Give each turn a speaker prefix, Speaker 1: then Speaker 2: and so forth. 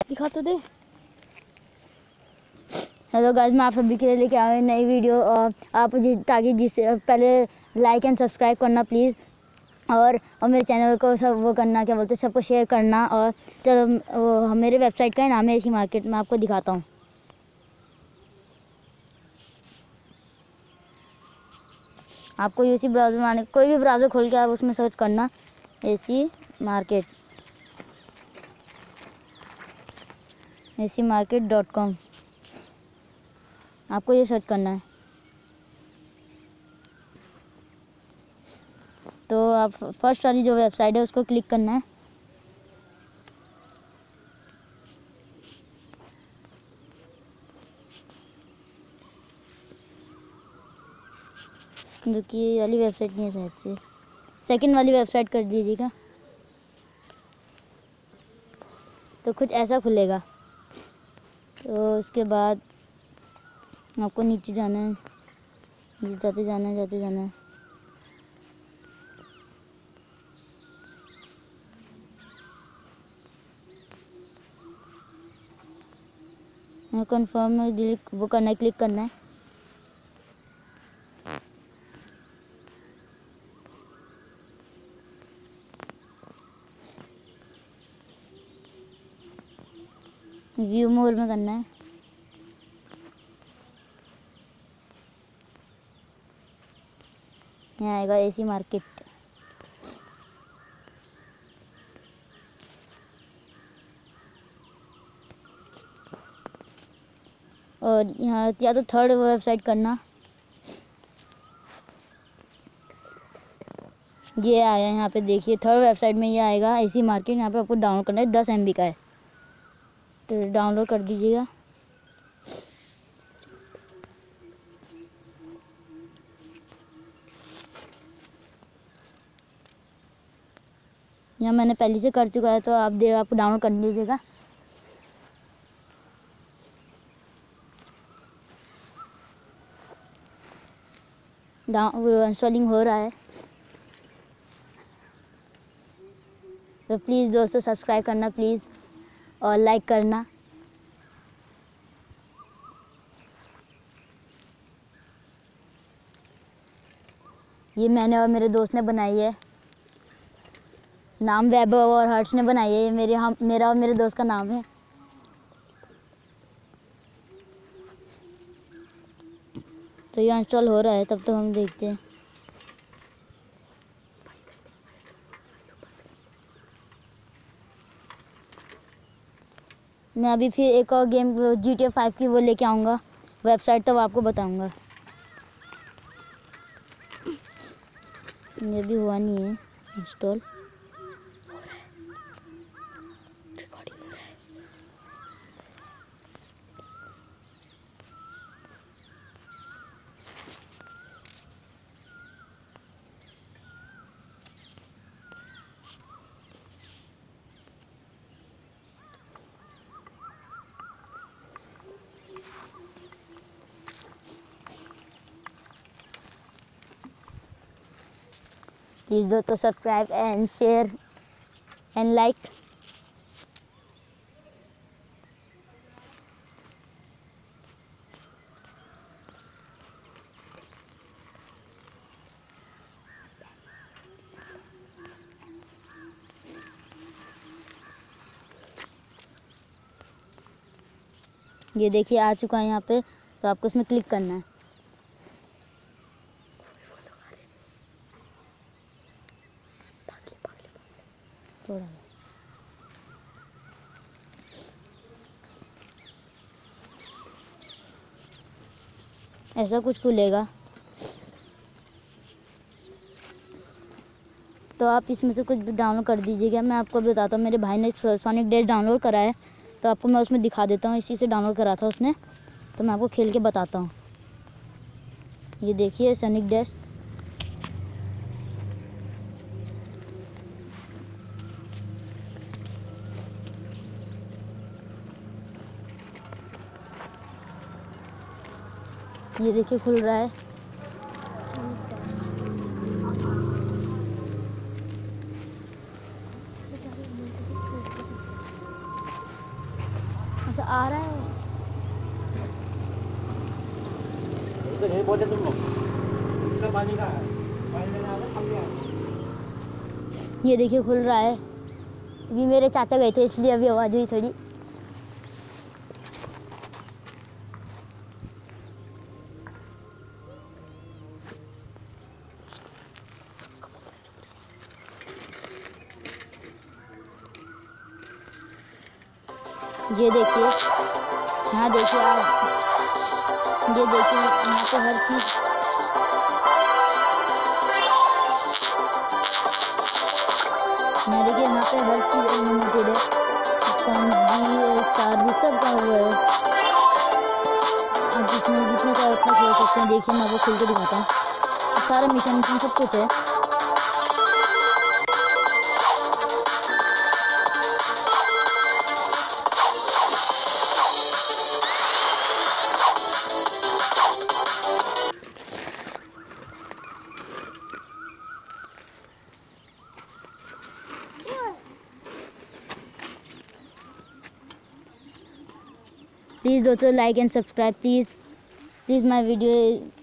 Speaker 1: दिखा तो दे। Hello guys, मैं आप सभी के लिए लेके आया हूँ नई वीडियो। और आप ताकि जिससे पहले लाइक एंड सब्सक्राइब करना प्लीज़, और मेरे चैनल को सब वो करना, क्या बोलते हैं, सबको शेयर करना। और चलो वो मेरे वेबसाइट का नाम है एसी मार्केट, मैं आपको दिखाता हूँ। आपको यूसी ब्राउज़र में आने, कोई भी ब्राउज़र खोल के आप उसमें सर्च करना एसी मार्केट, acmarket.com। आपको ये सर्च करना है। तो आप फर्स्ट वाली जो वेबसाइट है उसको क्लिक करना है। जो कि ये वाली वेबसाइट नहीं है शायद से, सेकंड वाली वेबसाइट कर दीजिएगा। तो कुछ ऐसा खुलेगा। तो उसके बाद आपको नीचे जाना है, जाते जाना है, जाते जाना है। कंफर्म में डिलीट वो करना है, क्लिक करना है। व्यू मोर में करना है। यहाँ आएगा एसी मार्केट। और यहाँ या तो थर्ड वेबसाइट करना, ये आया यहाँ पे देखिए, थर्ड वेबसाइट में ये आएगा एसी मार्केट। यहाँ पे आपको डाउनलोड करना है, 10 MB का है, तो डाउनलोड कर दीजिएगा। यहाँ मैंने पहले से कर चुका है, तो आपको डाउनलोड कर लीजिएगा। इंस्टॉलिंग हो रहा है। तो प्लीज़ दोस्तों सब्सक्राइब करना प्लीज़, और लाइक करना। ये मैंने और मेरे दोस्त ने बनाई है, नाम वैभव और हर्ष ने बनाई है। ये मेरा और मेरे दोस्त का नाम है। तो ये इंस्टॉल हो रहा है, तब तक हम देखते हैं। मैं अभी फिर एक और गेम GTA 5 की वो लेके आऊँगा वेबसाइट, तब आपको बताऊँगा। ये भी हुआ नहीं है इंस्टॉल। प्लीज़ दोस्तों subscribe and share and like. ये देखिए आ चुका है यहाँ पे, तो आपको इसमें क्लिक करना है। थोड़ा ऐसा कुछ खुलेगा, तो आप इसमें से कुछ भी डाउनलोड कर दीजिएगा। मैं आपको बताता हूँ, मेरे भाई ने सोनिक डैश डाउनलोड करा है, तो आपको मैं उसमें दिखा देता हूँ। इसी से डाउनलोड करा था उसने, तो मैं आपको खेल के बताता हूँ। ये देखिए सोनिक डैश। ये देखिए खुल रहा है। अच्छा आ रहा है।
Speaker 2: यही बोलते तुम लोग इसका पानी का है, पानी लेने आना हम भी
Speaker 1: ये देखिए खुल रहा है। अभी मेरे चाचा गए थे इसलिए अभी आवाज़ हुई थोड़ी। ये देखिए, यहाँ देखिए आप, ये देखिए यहाँ पे हर चीज़, यहाँ देखिए यहाँ पे हर चीज़ अनलिमिटेड है। 5G स्टार भी सब का हुआ है। आप जिसमें जितने का उतना खेल सकते हैं। देखिए मैं आपको खुल के दिखाता हूँ, सारा मिशन सब कुछ है। प्लीज़ दोस्तों like and subscribe please my video